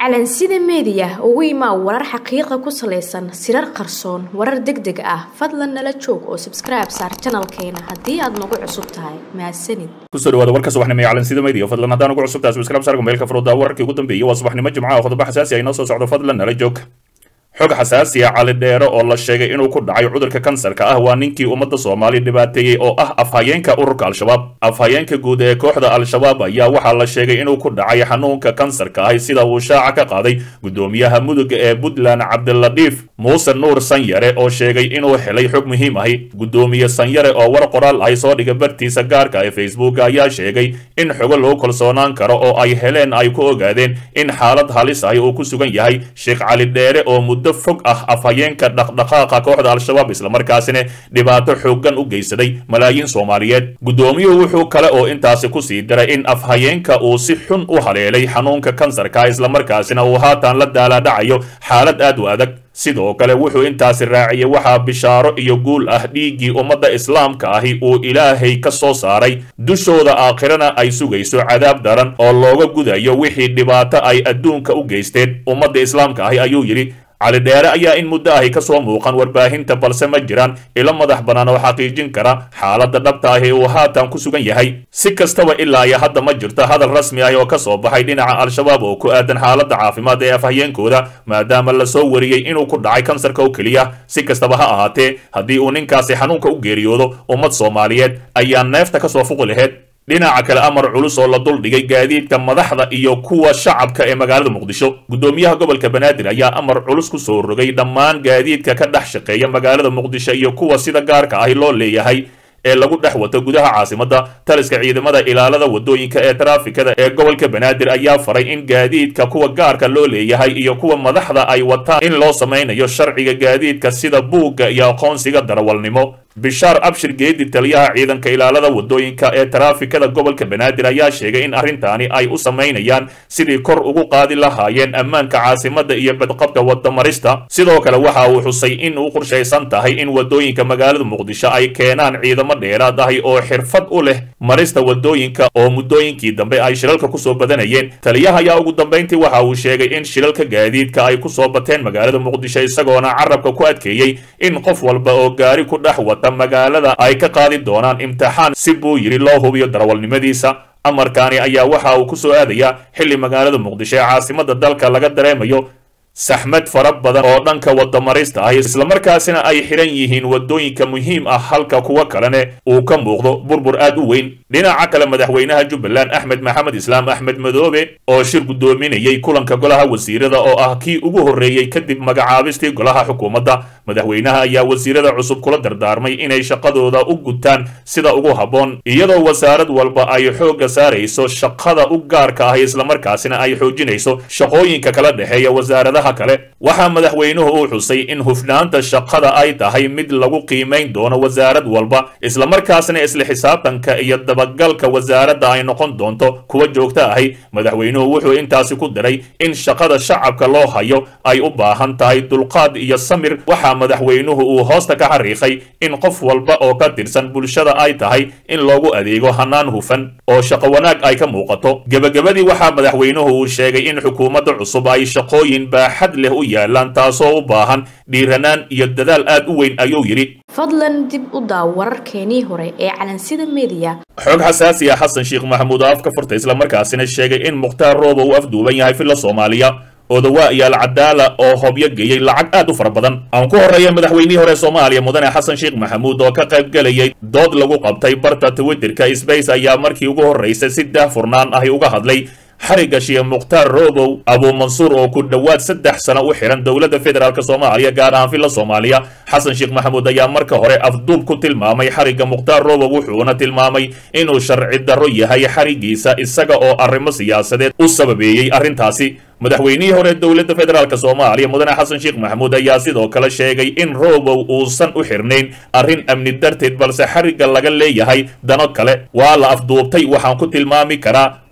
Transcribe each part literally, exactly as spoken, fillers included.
calansida media ugu imaa warar xaqiiqo ku saleysan sirar qarsoon warar degdeg ah fadlan nala joog oo subscribe saar channelkeena hadii aad nagu cusub tahay mahadsanid ku soo dhawaada warka subaxnimo ee calansida media fadlan hadaan ugu cusub tahay subscribe saar meelka furooda wararkii ugu dambeeyay waa subaxnimo jimcaha qodobo xasaasi ah inoo soo socdo fadlan nala joog xog xasaasi ah cali dheere oo la sheegay inuu ku dhacay cudurka kansarka ah waa ninkii ummadda Soomaaliya dhibaateeyay oo ah afhayeenka ururka al-shabaab afhayeenka guud ee kooxda al-shabaab ayaa waxa la sheegay inuu ku dhacay xanuunka kansarka ah sida uu shaaca ka qaaday gudoomiyaha mudug ee Puntland Cabdiladiif Muuse Nuur Sanyare oo sheegay inuu helay xog muhiim ah gudoomiye Sanyare oo war qoraal ay soo dhigay bartiisa gaarka ah ee Facebook ayaa sheegay in xogo loo kalsoonaan karo oo ay heleen ay ku ogaadeen in xaalad halis ah uu ku sugan yahay Sheekh Cali Dheere oo fog ah afhayeenka dhaqdhaqaaqa kooxda al-shabaab isla markaasina dhibaato xoogan u geysaday malaayiin Soomaaliyeed gudoomiyuhu wuxuu kale oo intaasi ku sii diray in afhayeenka uu si xun u haleelay xanuunka kansarka isla markaasina uu haatan la daalaadhacayo xaalad aad u adag sidoo kale wuxuu intaasi raaciyay waxa bishaaro iyo guul ah dhiigii ummadda islaamka ahi uu ilaahay ka soo saaray dushooda aakhirana ay sugayso cadaab daran oo looga gudayo wixii dhibaato ay adduunka u geysteen ummadda islaamka ahi ayuu yiri cali dheere ayaa in muddo ahi ka soo muuqan warbaahinta balse ma jiraan ilo madax bannaan oo xaqiijin kara xaaladda dhabta ah ee uu haatan ku sugan yahay si kastaba ilaa iyo hadda ma jirto hadal rasmi ah oo ka soo baxay dhinaca al-shabaab oo ku aadan xaaladda caafimaad ee afhayeenkooda maadaama la soo wariyey inuu ku dhacay kansarka oo keliya si kastaba ha ahaatee haddii uu ninkaasi xanuunka u geeriyoodo ummad Soomaaliyeed ayaa neefta ka soo fuqi lahayd dhinaca kale amar culus oo la dul dhigay gaadiidka madaxda iyo kuwa shacabka ee magaalada Muqdisho gudoomiyaha gobolka Banaadir ayaa amar culus ku soo rogay dhammaan gaadiidka ka dhex shaqeeya magaalada Muqdisho iyo kuwa sida gaarka ah loo leeyahay ee lagu dhex wato gudaha caasimadda taliska ciidamada ilaalada wadooyinka ee traafikada ee gobolka Banaadir ayaa faray in gaadiidka kuwa gaarka loo leeyahay iyo kuwa madaxda ay wataan in loo sameeyo sharciga gaadiidka sida buugga iyo aqoonsiga darawalnimo Bishaar Abshir Geedi taliyaha ciidanka ilaalada wadooyinka ee traafikada gobolka Banaadir ayaa sheegay in arrintaani ay u sameynayaan sidii kor ugu qaadi lahaayeen ammaanka caasimadda iyo badqabka wadamarista sidoo kale waxa uu xusay in uu qorsheysan tahay in wadooyinka magaalada Muqdisho ay keenaan ciidamo dheeraad ah oo xirfad u leh marista wadooyinka oo muddooyinkii dambe ay shilalka ku soo badanayeen taliyaha ayaa ugu dambeyntii waxa uu sheegay in shilalka gaadiidka ay ku soo bateen magaalada Muqdisho isagoona carabka ku adkeeyay in qof walba oo gaari ku dhex wata magaalada ay ka qaadi doonaan imtixaan si buu yiri loo hubiyo darawalnimadiisa amarkaani ayaa waxa uu ku soo aadaya xilli magaalada Muqdisho ee caasimadda dalka laga dareemayo saxmad fara badan oo dhanka wadamarista ah isla markaasina ay xiran yihiin wadooyinka muhiim ah halka kuwa kalena uu ka muuqdo burbur aad u weyn dhinaca kale madaxweynaha Jubbaland Axmed Maxamed Islaam Axmed Madoobe oo shir gudoominayay kulanka golaha wasiirada oo ah kii ugu horeeyay kadib magacaabistii golaha xukuumadda madaxweynaha ayaa wasiirada cusub kula dardaarmay inay shaqadooda u gutaan sida ugu haboon iyadoo wasaarad walba ay xooga saarayso shaqada u gaarka ah isla markaasina ay xoojinayso shaqooyinka kala dhaxeeya wasaaradaha kale waxa madaxweynuhu uu xusay in hufnaanta shaqada ay tahay mid lagu qiimeyn doono wasaarad walba isla markaasna isla xisaabtanka iyo dabagalka wasaaradda ay noqon doonto kuwa joogto ah madaxweynuhu wuxuu intaasi ku daray in shaqada shacabka loo hayo ay u baahan tahay dulqaad iyo samir waxa madaxweynuhu uu hoosta ka xariiqay in qof walba oo ka tirsan bulshada ay tahay in loogu adeego hanaan hufan oo shaqo wanaag ay ka muuqato gabagabadii waxa madaxweynuhu uu sheegay in xukuumadda cusub ay shaqooyin xad leh u yaalaan taasoo u baahan dhiiranaan iyo dadaal aad u weyn ayuu yiri fadlan dib u daaw wararkeenii hore ee calansida media xog xasaasi ah Xasan Sheekh Maxamuud afka furtay isla markaasina sheegay in Mukhtaar Roobo uu afduuban yahay filla Soomaaliya odawa iyo alcadaala oo hobyo geeyay lacag aad u fara badan aan ku horeeyay madaxweynihii hore Soomaaliya mudane Xasan Sheekh Maxamuud oo ka qayb galayay dood lagu qabtay barta Twitterka Space ayaa markii ugu horeysay si daahfurnaan ah uga hadlay xariga Sheekh Mukhtaar Roobo Abu Mansuur oo ku dhawaad saddex sano u xiran dawladda federaalka Soomaaliya gaar ahaan filla Soomaaliya Xasan Sheekh Maxamuud ayaa marka hore afduub ku tilmaamay xariga Mukhtaar Roobo wuxuuna tilmaamay inuu sharci darro yahay xarigiisa isaga oo arrimo siyaasadeed u sababeeyay arrintaasi madaxweynihii hore dawladda federaalka Soomaaliya mudane Xasan Sheekh Maxamuud ayaa sidoo kale sheegay in Roobo uusan u xirnayn arrin amni darteed balse xariga laga leeyahay dano kale waa la afduubtay waxaan ku tilmaami karaa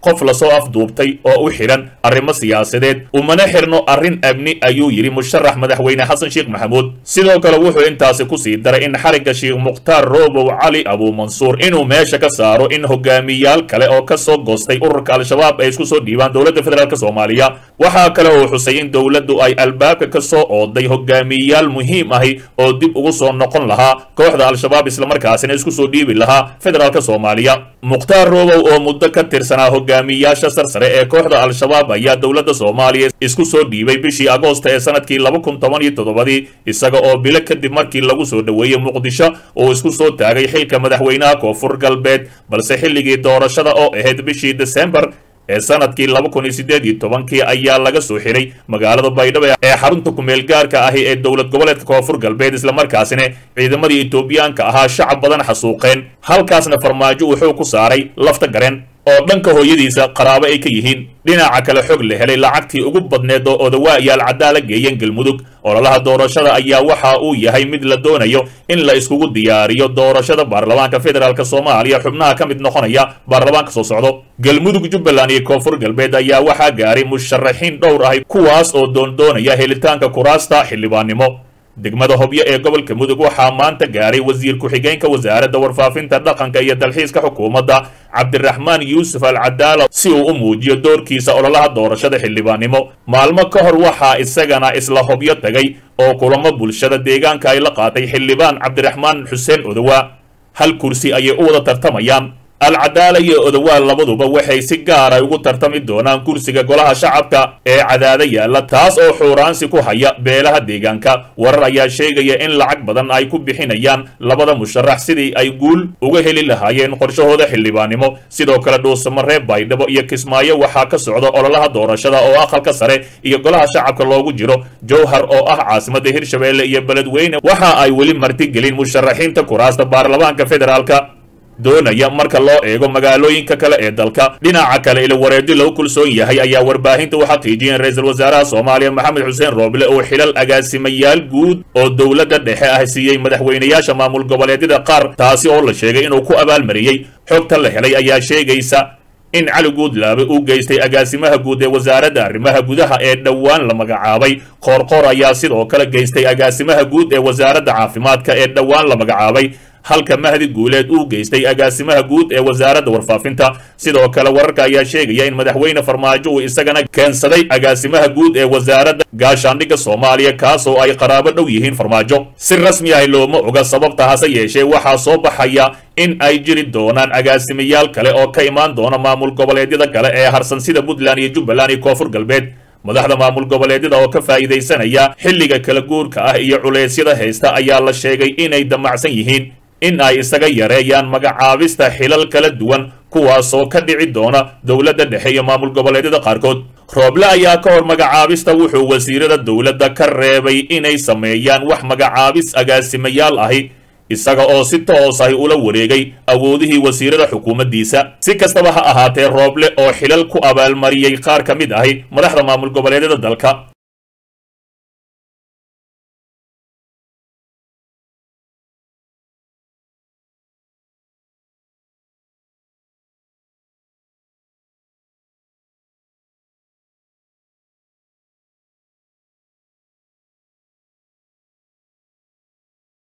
qof lasoo afduubtay oo u xidhan arrimo siyaasadeed umana xirno arrin amni ayuu yidhi musharax madaxweyne xasan sheekh maxamuud sidoo kale wuxuu intaasi ku sii daray in xarigga sheekh mukhtaar roobow cali abuumansuur inuu meesha ka saaro in hogaamiyaal kale oo ka soo goostay ururka al-shabaab ay isku soo dhiibaan dowladda federaalk soomaaliya waxaa kale oo xusay in dowladdu ay albaabka ka soo ooday hogaamiyaal muhiim ahi oo dib ugu soo noqon lahaa kooxda al-shabaab islamarkaasina isku soo dhiibi lahaa federaalk soomaaliya mukhtaar roobow oo muddo ka tirsanaa hogaamiyaasha sarsare ee kooxda al-shabaab ayaa dowladda soomaaliya isku soo dhiibay bishii agoosta ee sanadkii laba kun toban iyo toddobadii isaga oo bilo kadib markii lagu soo dhoweeyey muqdisho uu isku soo taagay xilka madaxweynaha koonfur galbeed balse xilligii doorashada oo ahayd bishii desembar ee sanadkii laba kun iyo siddeed iyo tobankii ayaa laga soo xiray magaalada baydhabo ee xarunta kumeel gaarka ahi ee dowlad goboleedka koonfur galbeed islamarkaasina ciidamadii etoobiyaanka ahaa shacab badan xasuuqeen halkaasna farmaajo wuxuu ku saaray lafta gareen oo dhanka hooyadiisa qaraabo ay ka yihiin dhinaca kale xog la helay lacagtii ugu badneed oo odawaa iyo alcadaala geeyeen galmudug ololaha doorashada ayaa waxa uu yahay mid la doonayo in la iskugu diyaariyo doorashada baarlamaanka federaalk soomaaliya xubnaha ka mid noqonaya baarlamaanka soo socdo galmudug jubbaland iyo koonfur galbeed ayaa waxaa gaaray musharaxiin dhowr ahi kuwaas oo doondoonaya helitaanka kuraasta xildhibaannimo degmada hobyo ee gobolka mudug waxaa maanta gaaray wasiir ku-xigeenka wasaaradda warfaafinta dhaqanka iyo dalxiiska xukuumadda cabdiraxmaan yuusuf alcadaala si uu u muujiyo doorkiisa ololaha doorashada xildhibaannimo maalmo ka hor waxaa isagana isla hobyo tagay oo kulamo bulshada deegaanka ay la qaatay xildhibaan cabdiraxmaan xuseen odowa hal kursi ayay u wada tartamayaan alcadaala iyo odawaa labaduba waxay si gaara ugu tartami doonaan kursiga golaha shacabka ee cadaada yaalla taas oo xuuraansi ku haya beelaha deegaanka warar ayaa sheegaya in lacag badan ay ku bixinayaan labada musharax sidii ay guul uga heli lahaayeen qorshahooda xildhibaannimo sidoo kale dhuusamaree baydhabo iyo kismaayo waxaa ka socda ololaha doorashada oo aqalka sare iyo golaha shacabka loogu jiro jowhar oo ah caasimadda hirshabeelle iyo beledweyne waxa ay weli martigelin musharaxiinta kuraasta baarlamaanka federaalka doonaya marka loo eego magaalooyinka kale ee dalka dhinaca kale ila wareedi lagu kulsoon yahay ayaa warbaahinta u xaqiijiyeen ra-iisul wasaaraha soomaaliya maxamed xuseen rooble oo xilal agaasimayaal guud oo dowladda dhexe ah siiyey madaxweynayaasha maamul goboleedyada qaar taasi oo la sheegay inuu ku abaalmariyey xogta la helay ayaa sheegaysa in cali guudlaabe uu geystay agaasimaha guud ee wasaaradda arrimaha gudaha ee dhowaan la magacaabay qoorqoor ayaa sidoo kale geystay agaasimaha guud ee wasaaradda caafimaadka ee dhowaan la magacaabay halka mahdi guuleed uu geystay agaasimaha guud ee wasaaradda warfaafinta sidoo kale wararka ayaa sheegaya in madaxweyne farmaajo uu isagana keensaday agaasimaha guud ee wasaaradda gaashaandhigga soomaaliya kaasoo ay qaraabo dhow yihiin farmaajo si rasmi ah looma oga sababta hase yeeshee waxaa soo baxaya in ay jiri doonaan agaasimayaal kale oo ka imaan doona maamul goboleedyada kale ee harsan sida puntland iyo jubbaland iyo koonfur galbeed madaxda maamul goboleedyada oo ka faa'iidaysanaya xilliga kala guurka ah iyo culeysyada haysta ayaa la sheegay inay damacsan yihiin in ay isaga yareeyaan magacaabista xilal kala duwan kuwaasoo ka dhici doona dowladda dhexe iyo maamul goboleedyada qaarkood rooble ayaa ka hor magacaabista wuxuu wasiirada dowladda ka reebay inay sameeyaan wax magacaabis agaasimayaal ahi isaga oo si toos ahi ula wareegay awoodihii wasiirada xukuumaddiisa si kastaba ha ahaatee rooble oo xilal ku abaalmariyey qaar ka mid ahi madaxda maamul goboleedyada dalka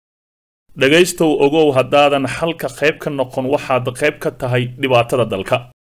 dhegaystow ogow haddaadan halka qayb ka noqon waxaad qayb ka tahay dhibaatada dalka